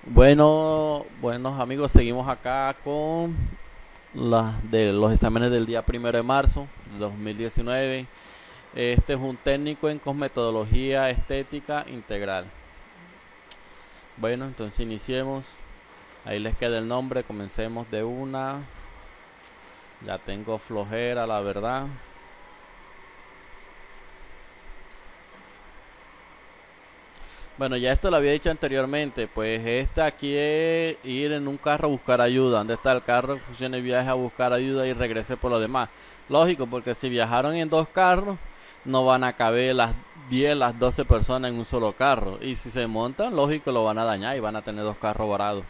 Bueno, buenos amigos, seguimos acá con los exámenes del día 1 de marzo de 2019. Este es un técnico en cosmetología estética integral. Bueno, entonces iniciemos. Ahí les queda el nombre, comencemos de una. Ya tengo flojera, la verdad. Bueno, ya esto lo había dicho anteriormente, pues esta aquí es ir en un carro a buscar ayuda. ¿Dónde está el carro? Funciona el viaje a buscar ayuda y regrese por lo demás. Lógico, porque si viajaron en dos carros, no van a caber las 10, las 12 personas en un solo carro. Y si se montan, lógico, lo van a dañar y van a tener dos carros varados.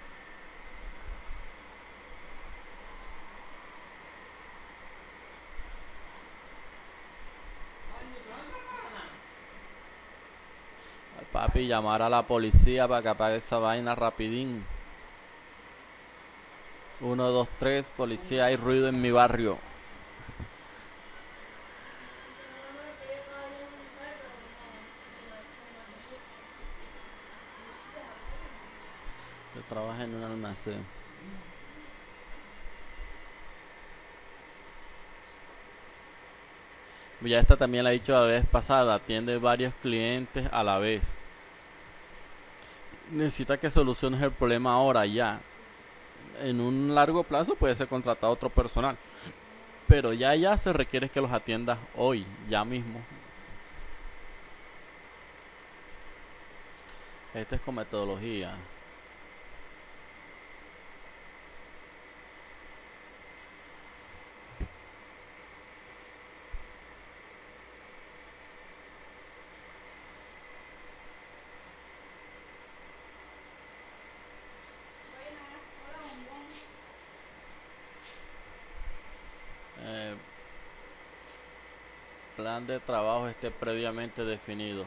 Papi, llamar a la policía para que apague esa vaina rapidín. Uno, dos, tres, policía, hay ruido en mi barrio. Yo trabajo en un almacén. Ya esta también la he dicho la vez pasada, atiende varios clientes a la vez. Necesita que soluciones el problema ahora ya. En un largo plazo puede ser contratado otro personal, pero ya se requiere que los atiendas hoy, ya mismo. Esto es con metodología. Eh, Plan de trabajo esté previamente definido.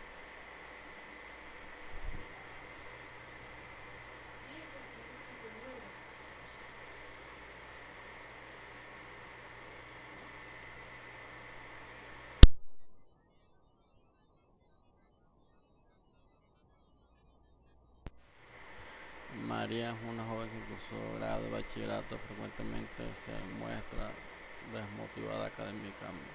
María es una joven que cursó grado de bachillerato, frecuentemente se muestra desmotivada académicamente.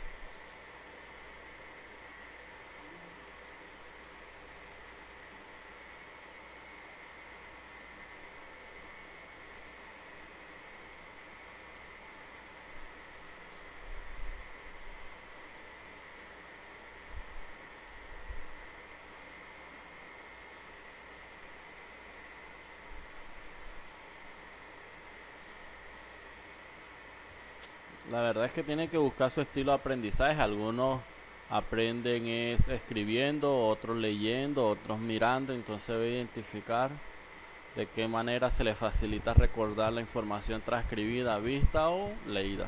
La verdad es que tiene que buscar su estilo de aprendizaje. Algunos aprenden es escribiendo, otros leyendo, otros mirando. Entonces debe identificar de qué manera se le facilita recordar la información transcribida, vista o leída.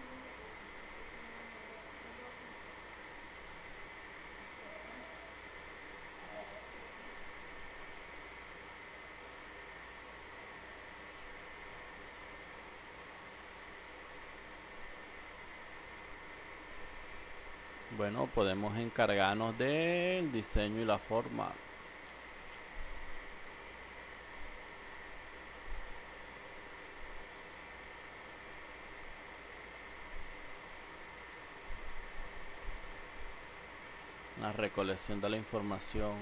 Bueno, podemos encargarnos del diseño y la forma. La recolección de la información.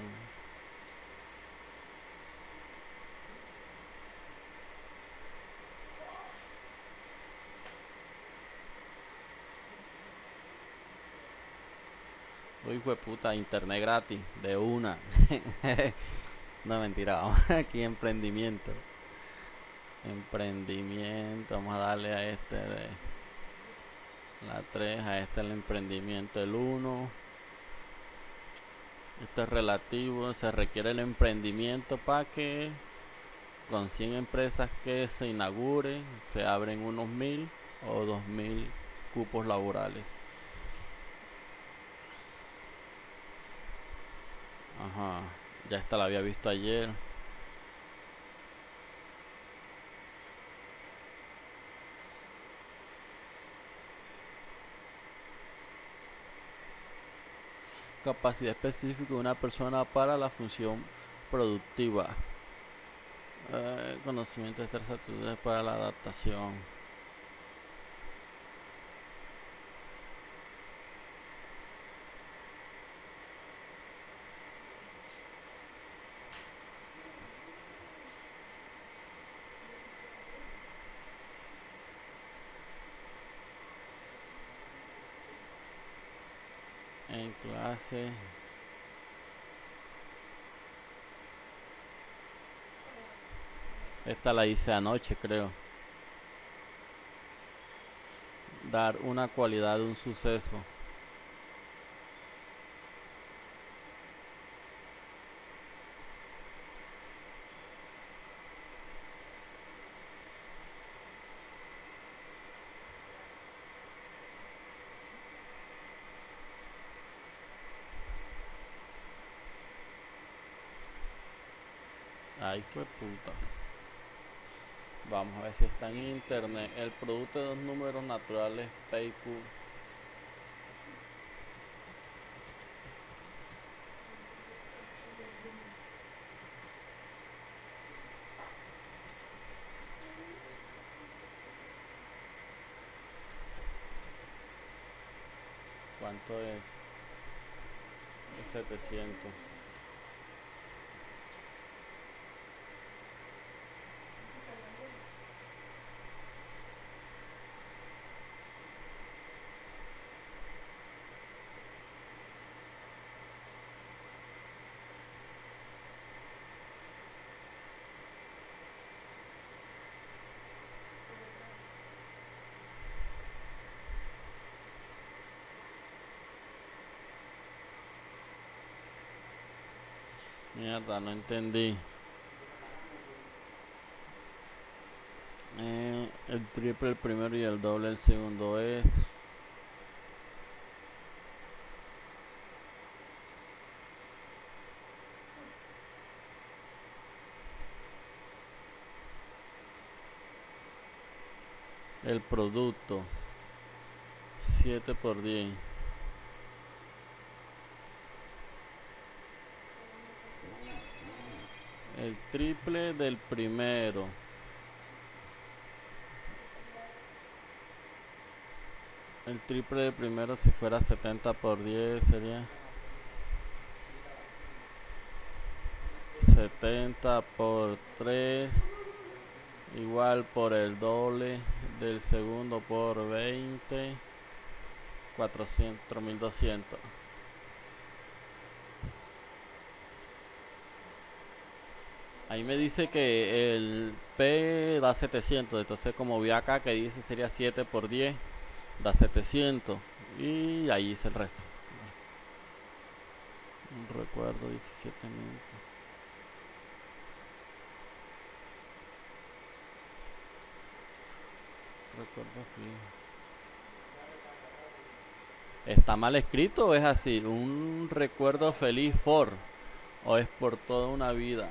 Uy, puta, internet gratis, de una. No, mentira, vamos aquí emprendimiento. Emprendimiento, vamos a darle a este de la 3, a este el emprendimiento el uno. Esto es relativo, se requiere el emprendimiento para que con 100 empresas que se inauguren, se abren unos 1000 o 2000 cupos laborales. Ajá, ya esta la había visto ayer. Capacidad específica de una persona para la función productiva. Conocimiento de estas actitudes para la adaptación. En clase. Esta la hice anoche, creo. Dar una cualidad de un suceso. Ay, fue puta. Vamos a ver si está en internet. El producto de dos números naturales PQ. ¿Cuánto es? Es 700. Mierda, no entendí. El triple el primero y el doble el segundo es. El producto 7 por 10. El triple del primero. El triple del primero, si fuera 70 por 10 sería 70 por 3 igual por el doble del segundo por 20, 400, 1200. Ahí me dice que el P da 700, entonces como vi acá que dice sería 7 por 10, da 700 y ahí hice el resto. Un recuerdo 17 minutos. Recuerdo fijo. ¿Está mal escrito o es así? Un recuerdo feliz for, o es por toda una vida.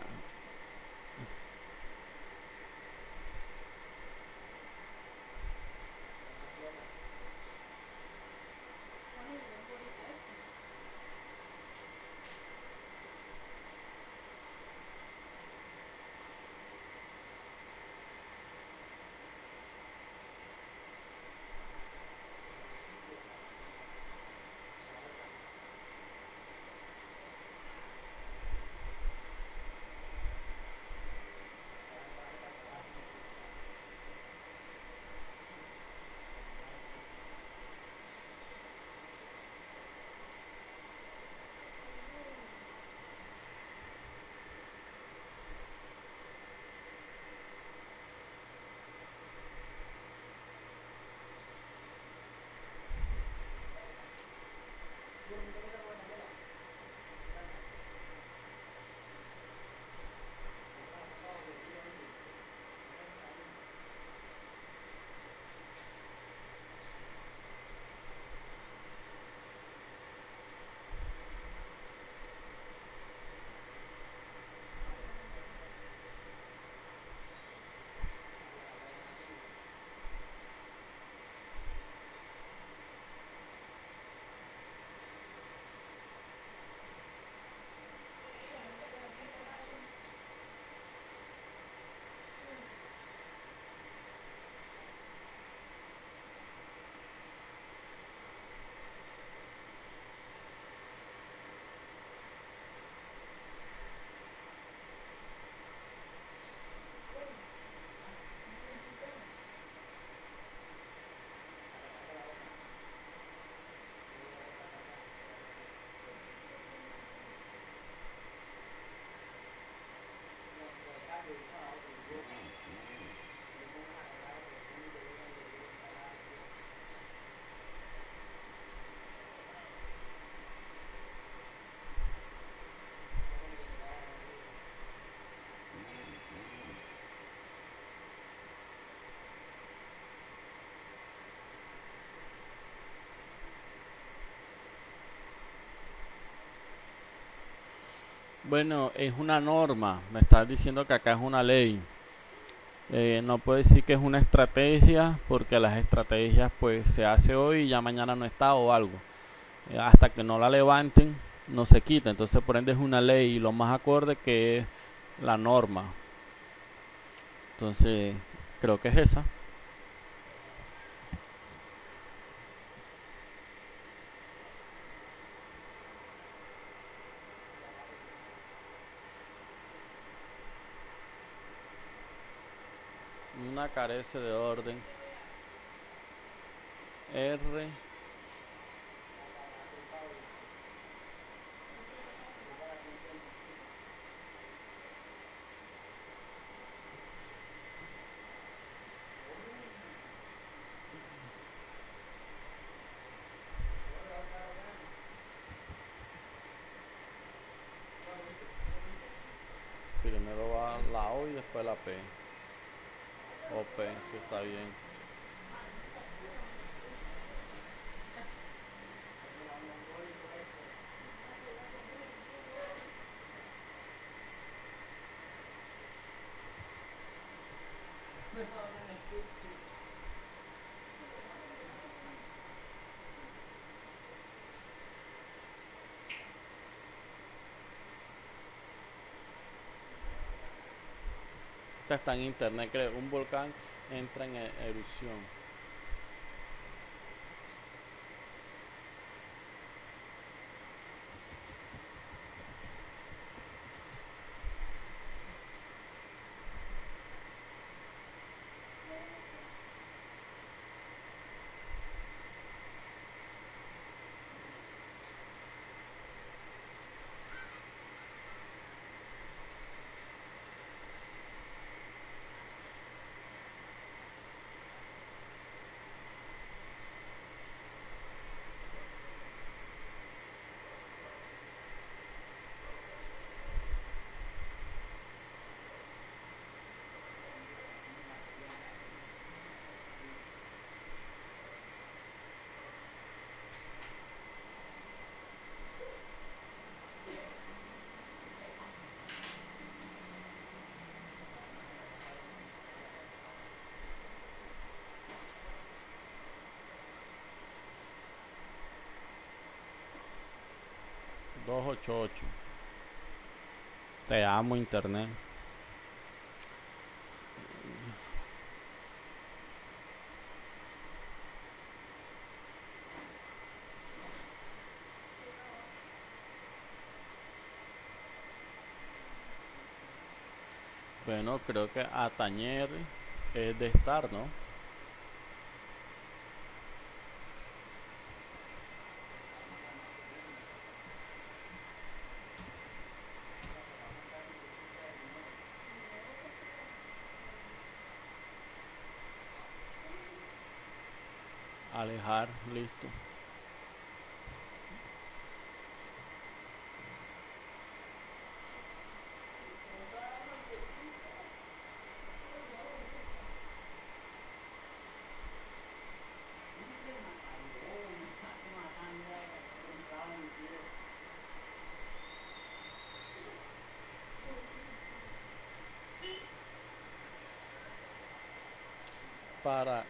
Bueno, es una norma, me estás diciendo que acá es una ley. No puedo decir que es una estrategia porque las estrategias pues se hace hoy y ya mañana no está o algo. Hasta que no la levanten no se quita, entonces por ende es una ley y lo más acorde que es la norma. Entonces creo que es esa. Una carece de orden. R. Primero va la O y después la P. O P, si está bien. Esta está en internet, creo. Un volcán entra en erupción. Ocho ocho. Te amo internet. Bueno, creo que atañer es de estar, ¿no? Alejar, listo. Para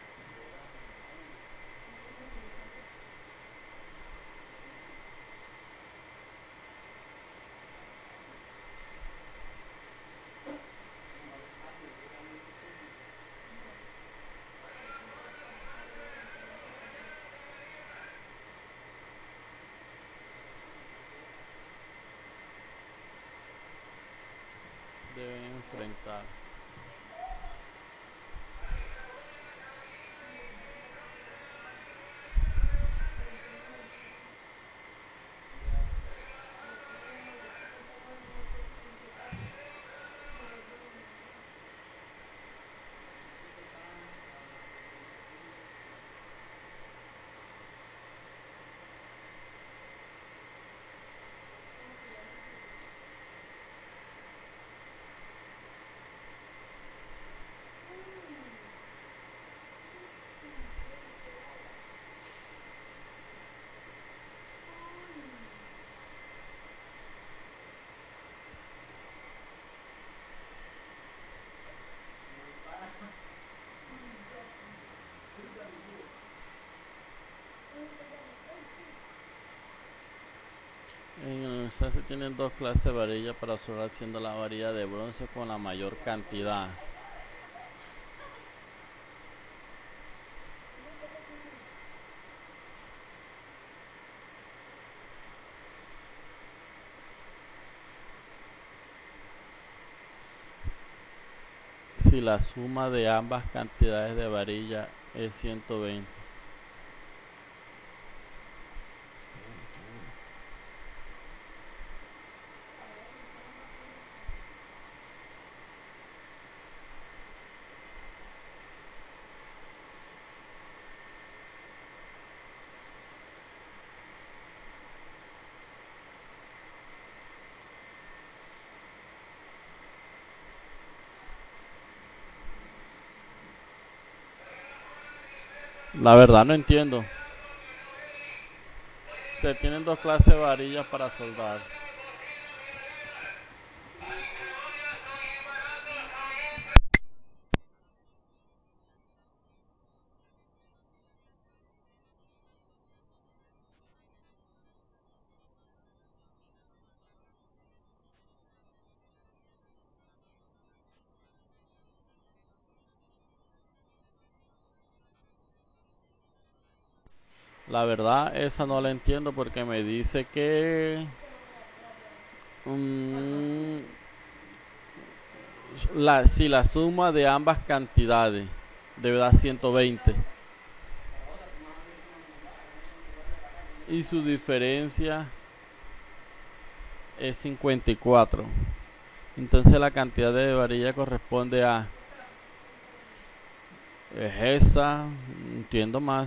deben enfrentar. sea, se tienen dos clases de varilla para soldar, siendo la varilla de bronce con la mayor cantidad. Si la suma de ambas cantidades de varilla es 120. La verdad no entiendo. Se tienen dos clases de varillas para soldar. La verdad, esa no la entiendo porque me dice que mm, si la suma de ambas cantidades debe dar 120 y su diferencia es 54. Entonces la cantidad de varilla corresponde a... Es esa, entiendo más.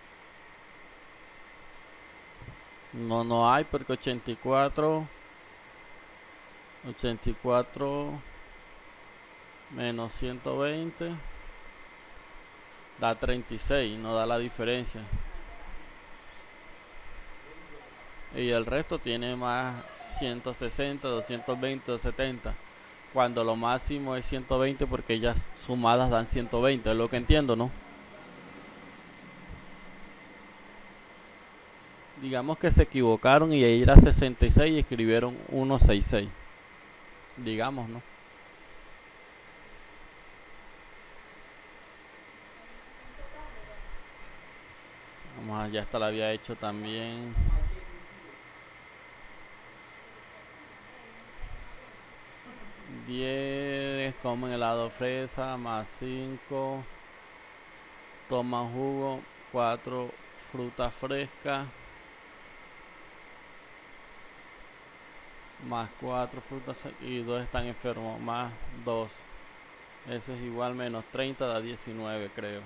No hay porque 84 menos 120 da 36, no da la diferencia. Y el resto tiene más 160, 220, 270. Cuando lo máximo es 120 porque ellas sumadas dan 120, es lo que entiendo, ¿no? Digamos que se equivocaron y ahí era 66 y escribieron 166. Digamos, ¿no? Vamos a, ya esta la había hecho también. 10 comen helado fresa, más 5 toman jugo, 4 frutas frescas, más 4 frutas y 2 están enfermos, más 2. Eso es igual menos 30, da 19, creo.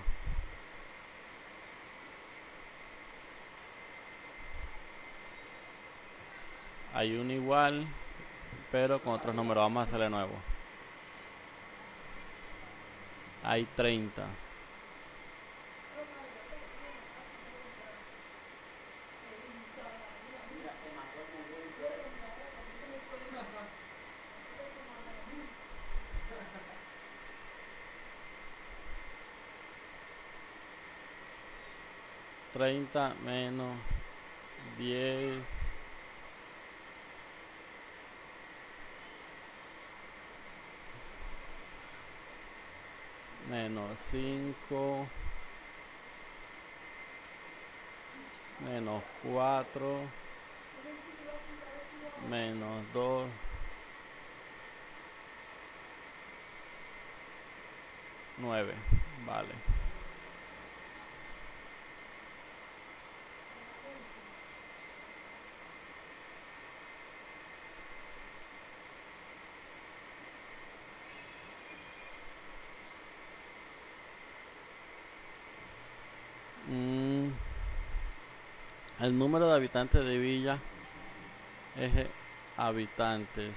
Hay un igual, pero con otros números. Vamos a hacerle nuevo. Hay 30. Menos 10 menos 5 menos 4 menos 2 9. Vale. El número de habitantes de Villa es habitantes.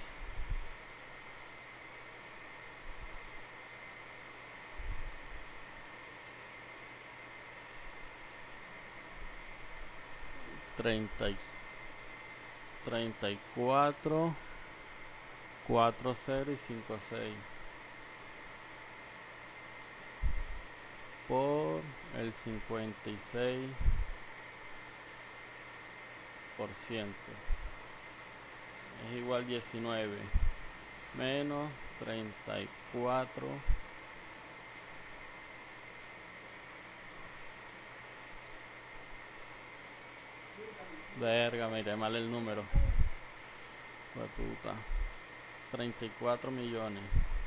Treinta y cuatro, 4, 0 y 5, 6 por el 56%. es igual 19 menos 34. Verga, miré mal el número. Pues puta. 34 millones.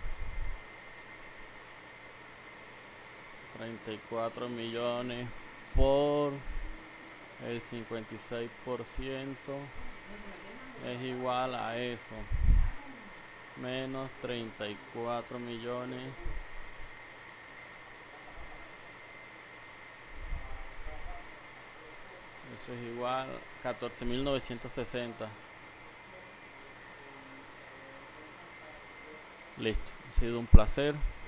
34 millones por el 56% es igual a eso. Menos 34 millones. Eso es igual a 14.960. Listo, ha sido un placer.